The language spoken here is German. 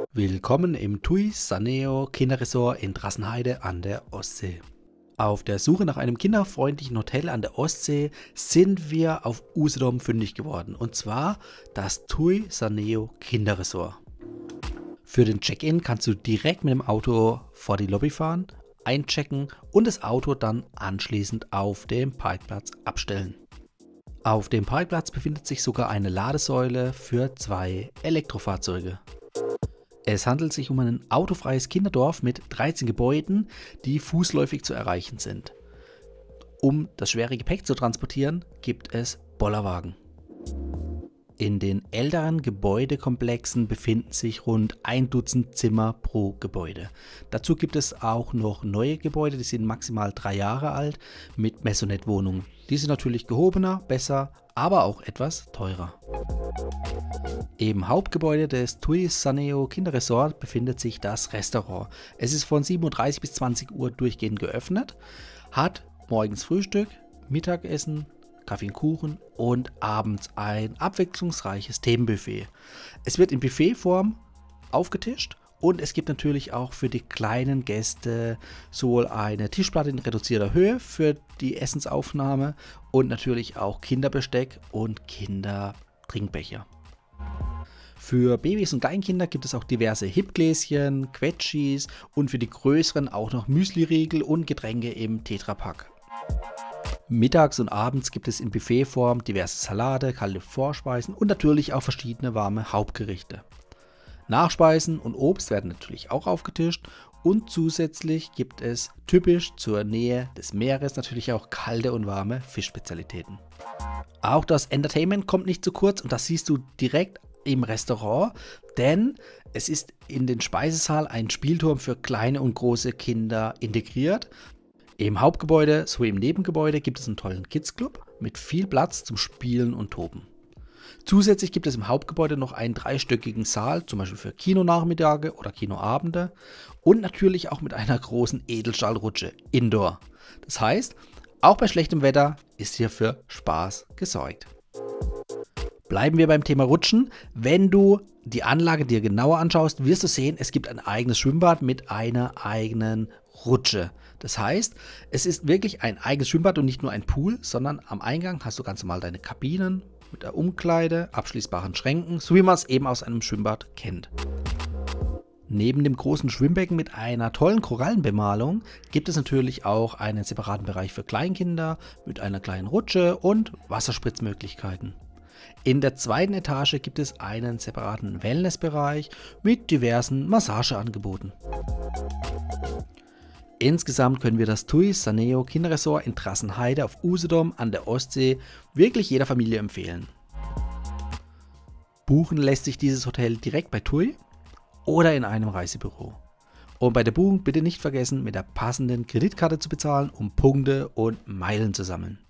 Willkommen im TUI Saneo Kinderresort in Drassenheide an der Ostsee. Auf der Suche nach einem kinderfreundlichen Hotel an der Ostsee sind wir auf Usedom fündig geworden, und zwar das TUI Saneo Kinderresort. Für den Check-in kannst du direkt mit dem Auto vor die Lobby fahren, einchecken und das Auto dann anschließend auf dem Parkplatz abstellen. Auf dem Parkplatz befindet sich sogar eine Ladesäule für 2 Elektrofahrzeuge. Es handelt sich um ein autofreies Kinderdorf mit 13 Gebäuden, die fußläufig zu erreichen sind. Um das schwere Gepäck zu transportieren, gibt es Bollerwagen. In den älteren Gebäudekomplexen befinden sich rund 1 Dutzend Zimmer pro Gebäude. Dazu gibt es auch noch neue Gebäude, die sind maximal 3 Jahre alt, mit Maisonette-Wohnungen. Die sind natürlich gehobener, besser, aber auch etwas teurer. Im Hauptgebäude des TUI Saneo Kinderresort befindet sich das Restaurant. Es ist von 7:30 Uhr bis 20 Uhr durchgehend geöffnet, hat morgens Frühstück, Mittagessen, Kaffee und Kuchen und abends ein abwechslungsreiches Themenbuffet. Es wird in Buffetform aufgetischt und es gibt natürlich auch für die kleinen Gäste sowohl eine Tischplatte in reduzierter Höhe für die Essensaufnahme und natürlich auch Kinderbesteck und Kindertrinkbecher. Für Babys und Kleinkinder gibt es auch diverse Hipgläschen, Quetschis und für die Größeren auch noch Müsliriegel und Getränke im Tetrapack. Mittags und abends gibt es in Buffetform diverse Salate, kalte Vorspeisen und natürlich auch verschiedene warme Hauptgerichte. Nachspeisen und Obst werden natürlich auch aufgetischt und zusätzlich gibt es typisch zur Nähe des Meeres natürlich auch kalte und warme Fischspezialitäten. Auch das Entertainment kommt nicht zu kurz und das siehst du direkt im Restaurant, denn es ist in den Speisesaal ein Spielturm für kleine und große Kinder integriert. Im Hauptgebäude sowie im Nebengebäude gibt es einen tollen Kids-Club mit viel Platz zum Spielen und Toben. Zusätzlich gibt es im Hauptgebäude noch einen 3-stöckigen Saal, zum Beispiel für Kinonachmittage oder Kinoabende und natürlich auch mit einer großen Edelstahlrutsche Indoor. Das heißt, auch bei schlechtem Wetter ist hier für Spaß gesorgt. Bleiben wir beim Thema Rutschen. Wenn du die Anlage dir genauer anschaust, wirst du sehen, es gibt ein eigenes Schwimmbad mit einer eigenen Rutsche. Das heißt, es ist wirklich ein eigenes Schwimmbad und nicht nur ein Pool, sondern am Eingang hast du ganz normal deine Kabinen mit der Umkleide, abschließbaren Schränken, so wie man es eben aus einem Schwimmbad kennt. Neben dem großen Schwimmbecken mit einer tollen Korallenbemalung gibt es natürlich auch einen separaten Bereich für Kleinkinder mit einer kleinen Rutsche und Wasserspritzmöglichkeiten. In der 2. Etage gibt es einen separaten Wellnessbereich mit diversen Massageangeboten. Insgesamt können wir das TUI Saneo Kinderresort in Drassenheide auf Usedom an der Ostsee wirklich jeder Familie empfehlen. Buchen lässt sich dieses Hotel direkt bei TUI oder in einem Reisebüro. Und bei der Buchung bitte nicht vergessen, mit der passenden Kreditkarte zu bezahlen, um Punkte und Meilen zu sammeln.